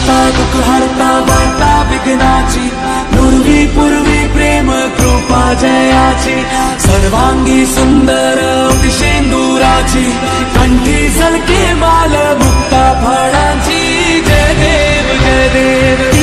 करता दुःख हरता वार्ता विघ्नाची, पूर्वी पूर्वी प्रेम कृपा जयाची, सर्वांगी सुंदर शेंदुराची, कंठी झलके माल मुक्ता फळांची। जय देव जय देव